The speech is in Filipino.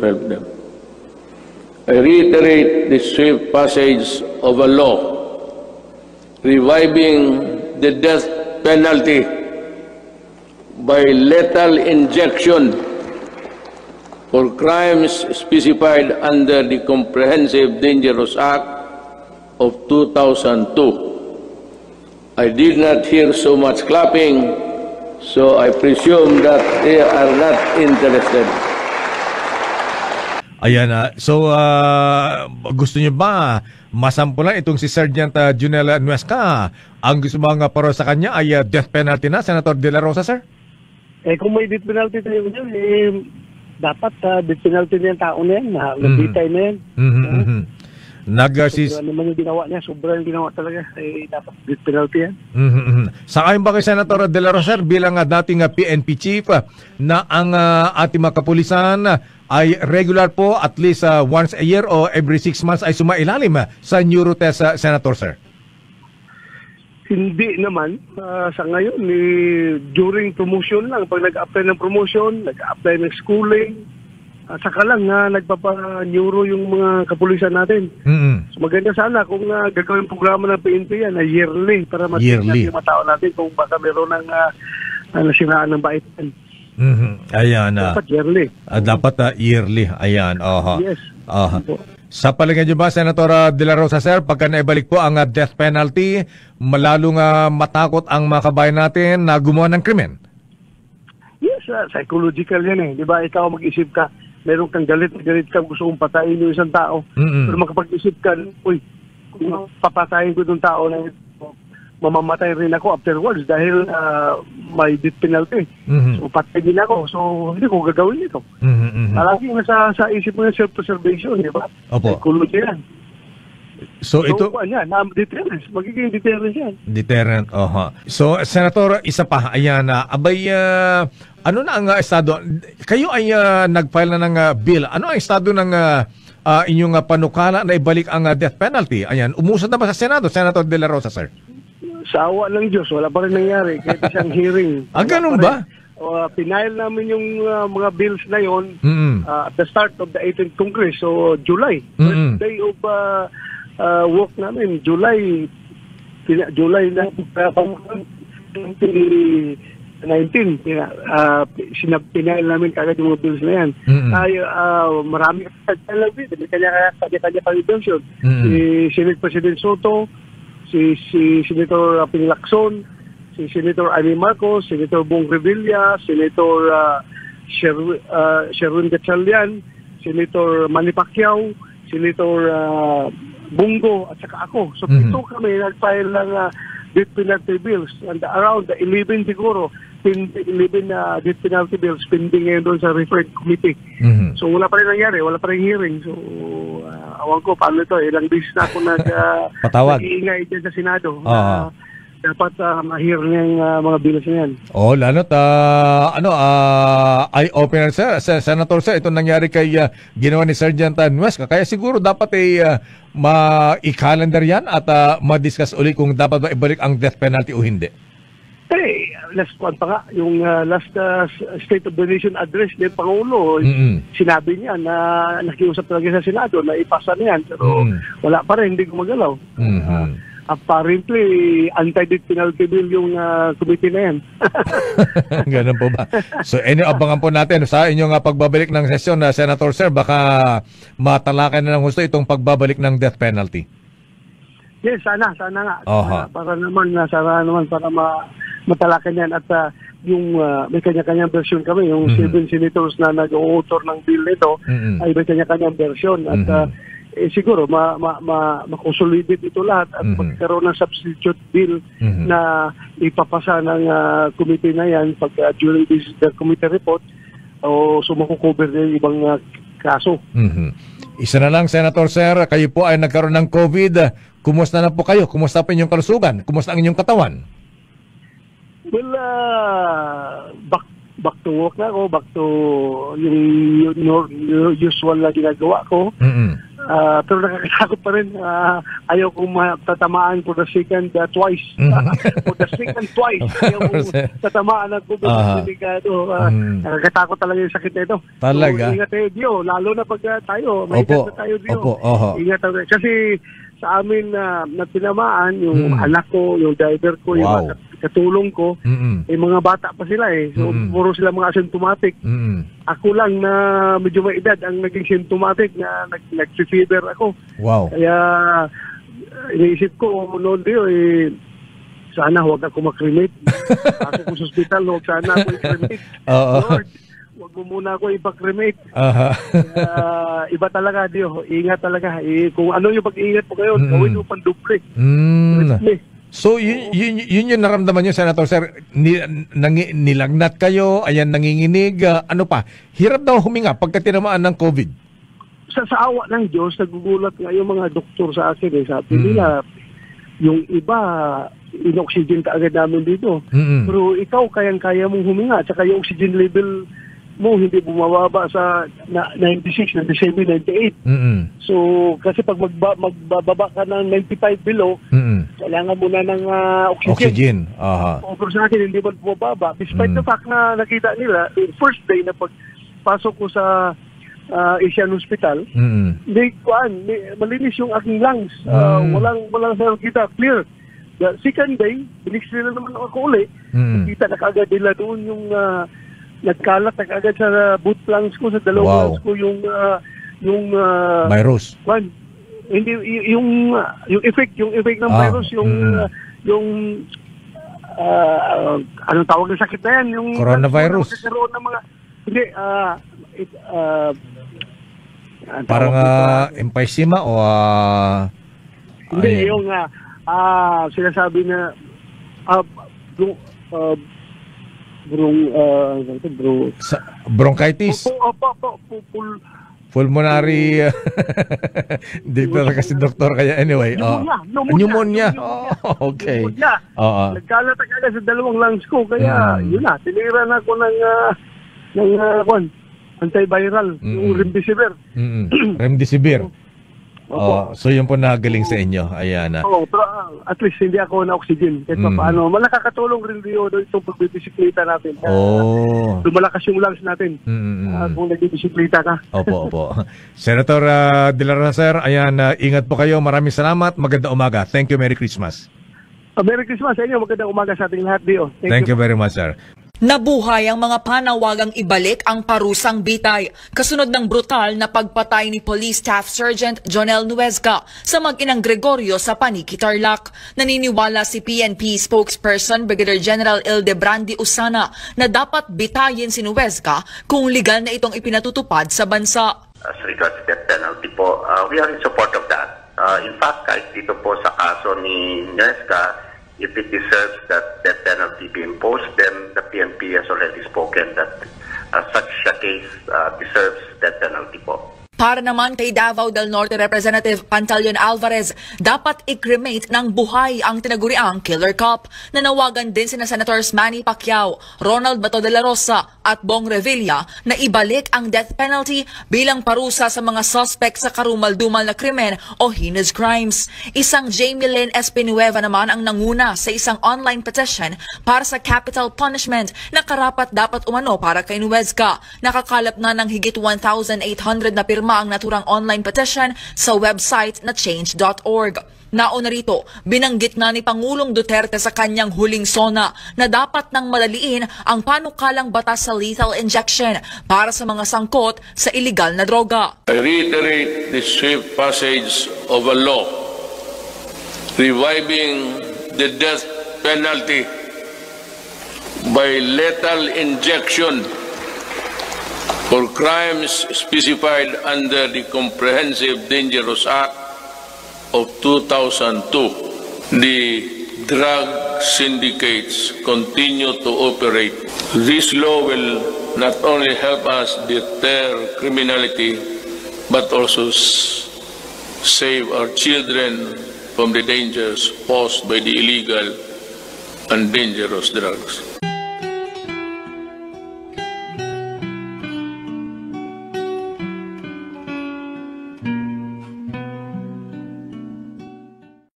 help them. I reiterate the swift passage of a law reviving the death penalty by lethal injection for crimes specified under the Comprehensive Dangerous Act of 2002. I did not hear so much clapping, so I presume that they are not interested. Ayan na. So, gusto niyo ba masampulan itong si Sergeant Junel Nuesca? Ang gusto mga paro sa kanya ay death penalty na, Senator De La Rosa, sir? Kung may death penalty tayo dyan, dapat death penalty na yung tao na yan. Nabitay na yan. Ano naman yung ginawa niya? Sobrang ginawa talaga. Dapat death penalty yan. Sa ayon ba kay Senator De La Rosa, bilang dating PNP chief, na ang ating mga kapulisan ay regular po at least once a year o every 6 months ay sumailalim sa neurotest, Senator, sir? Hindi naman. Sa ngayon, during promotion lang. Pag nag-apply ng promotion, nag-apply ng schooling, saka lang nagpapa-neuro yung mga kapulisan natin. So maganda sana kung gagawin programa ng PNP yan na yearly para matignan yung mga tao natin kung baka meron ng nasiraan ng baitan. Ayan. Dapat yearly. Dapat yearly. Ayan. Yes. Sa palagay niyo ba, Senator De La Rosa, sir, pagka naibalik po ang death penalty, malalong matakot ang mga kabayan natin na gumawa ng krimen? Yes, psychological yan eh. Di ba, ikaw mag-isip ka, meron kang galit ka, gusto kong patayin yung isang tao. Pero makapag-isip ka, uy, kung papatayin ko itong tao na ito, mamamatay rin ako afterwards dahil may death penalty. So, patay din ako. So, hindi ko gagawin ito. Palagi sa isip mo yung self-preservation, di ba? Opo. Psychology yan. So ito, deterrence. Magiging deterrence yan. Deterrent, So, Senator, isa pa, ayan, abay, ano na ang estado? Kayo ay nag-file na ng bill. Ano ang estado ng inyong panukala na ibalik ang death penalty? Ayan, umusad na ba sa Senado, Senator De La Rosa, sir? Sa awa ng Diyos, wala pa rin nangyari. Kahit isang hearing. Ganun ba? Pinail namin yung mga bills na yon at the start of the 18th Congress. So, July. First day of work namin. July na 2019. Pinail namin kagad yung mga bills na yan. Marami kanya-kanya pang bills. Si Senate President Soto, si Senator Pinlacson, si Senator Amy Marcos, Senator Bong Revilla, Senator Sherwin Gatchalian, Senator Manny Pacquiao, Senator Bungo, at saka ako. So, ito kami nag-file ng death penalty bills. And around 11 siguro, 11 death penalty bills pending ngayon doon sa referred committee. So, wala pa rin nangyari, wala pa rin hearing. So, awan ko, paano ito? Ilang days na ako nag-iingay dyan sa Senado. Dapat ma-hear niya yung mga bills na yan. Lalo't, eye-opener, sir. Senator, sir, ito nangyari kay ginawa ni Sergeant Nuesca. Kaya siguro dapat ma-i-calendar yan at ma-discuss ulit kung dapat ba ibalik ang death penalty o hindi. Last one pa nga, yung last State of the Nation address ng Pangulo, sinabi niya na nakiusap talaga sa Senado na ipasa na yan, pero wala pa rin, hindi gumagalaw. Apparently, anti-death penalty bill yung committee na yan. Ganun po ba? So, abangan po natin sa inyong pagbabalik ng sesyon, Senator, sir, baka matalakan na ng gusto itong pagbabalik ng death penalty. Yes, sana nga. Para naman para matalakan yan at yung may kanya-kanyang version kami, yung 7 senators na nag-author ng bill nito ay may kanya-kanyang version at siguro makonsolidate ito lahat at magkaroon ng substitute bill na ipapasa ng committee na yan pag during the committee report o sumukukover na yung ibang kaso. Isa na lang, Senator, sir, kayo po ay nagkaroon ng COVID. Kumusta na po kayo? Kumusta po inyong kalusugan? Kumusta ang inyong katawan? Well, back to work na ako, back to yung usual na ginagawa ko. Pero nakakatakot pa rin. Ayaw kong tatamaan for the second twice. For the second twice. Ayaw kong tatamaan ng COVID. Nakakatakot talaga yung sakit na ito. Talaga? So, ingat tayo, Dio. Lalo na pag tayo, may na tayo, Dio. Ingat tayo. Kasi sa amin na tinamaan, yung anak ko, yung driver ko, yung katulong ko, mga bata pa sila eh. So, puro sila mga asymptomatic. Ako lang na medyo may edad ang naging symptomatic na nag-fever ako. Wow. Kaya iniisip ko noon Dio sana huwag ako mag-cremate. Ako ko sa hospital, huwag sana ako i-cremate. Lord, huwag mo muna ako ipag-cremate. Iba talaga Dio, ingat talaga. Kung ano yung pag-ingat po kayo, gawin mo panduple. So, yun yung naramdaman nyo, Senator, sir. Nilagnat kayo, ayan, nanginginig, ano pa? Hirap daw huminga pagka tinamaan ng COVID. Sa awa ng Diyos, nagugulat nga yung mga doktor sa akin. Sabi nila, yung iba, in-oxygen ka agad namin dito. Pero ikaw, kayang-kaya mong huminga. At saka yung oxygen level mo hindi bumababa sa 96, 97, 98. So, kasi pag magbababa ka ng 95 below, kailangan mo na ng oxygen. Pero sa akin, hindi man bumababa. Despite the fact na nakita nila, first day na pagpasok ko sa Asian Hospital, malinis yung aking lungs. Walang sa kita, clear. The second day, bilis nila naman ako uli. Kita na kaagad nila doon yung nagkalat na kaagad sa boot lungs ko, sa dalawang lungs ko yung virus. Hindi yung effect ng virus, yung anong tawag ng sakit na yan, yung coronavirus. Ng mga hindi parang emphysema o hindi yung sinasabi na bronchitis. Pulmonary dito na kasi doktor kaya anyway. Pneumonia. Okay. Nagkalat agad sa dalawang lungs ko kaya yun na, tinira na ako ng antiviral, yung remdesivir. Remdesivir. So yun po nagaling sa inyo. Ayan na. Pero at least hindi ako na oxygen. Kahit paano, nakakatulong rin itong pagbibisikleta natin. Lumalakas yung lungs natin kung nagbibisikleta ka. Opo. Senator De La Rosa, sir, ayan, ingat po kayo. Maraming salamat. Magandang umaga. Thank you. Merry Christmas. Merry Christmas sa inyo. Magandang umaga sa ating lahat, Dio. Thank you very much, sir. Nabuhay ang mga panawagang ibalik ang parusang bitay kasunod ng brutal na pagpatay ni Police Staff Sergeant Jonel Nuezca sa mag-inang Gregorio sa Paniki, Tarlac. Naniniwala si PNP spokesperson Brigadier General Ildebrandi Usana na dapat bitayin si Nuezca kung legal na itong ipinatutupad sa bansa. As regards death penalty po, we are in support of that. In fact, kahit dito po sa kaso ni Nuezca, if it deserves that death penalty be imposed, then the PNP has already spoken that such a case deserves death penalty po. Para naman kay Davao del Norte Representative Pantaleon Alvarez, dapat i-cremate ng buhay ang tinaguriang Killer Cop. Nanawagan din sina Senators Manny Pacquiao, Ronald Bato de la Rosa at Bong Revilla na ibalik ang death penalty bilang parusa sa mga suspect sa karumal-dumal na krimen o heinous crimes. Isang Jamie Lynn Espinueva naman ang nanguna sa isang online petition para sa capital punishment na karapat dapat umano para kay Nuezca. Nakakalap na ng higit 1,800 na pirma ang naturang online petition sa website na change.org. Nauna rito, binanggit na ni Pangulong Duterte sa kanyang huling SONA na dapat nang madaliin ang panukalang batas sa lethal injection para sa mga sangkot sa illegal na droga. I reiterate the swift passage of a law reviving the death penalty by lethal injection for crimes specified under the Comprehensive Dangerous Act of 2002. The drug syndicates continue to operate. This law will not only help us deter criminality, but also save our children from the dangers posed by the illegal and dangerous drugs.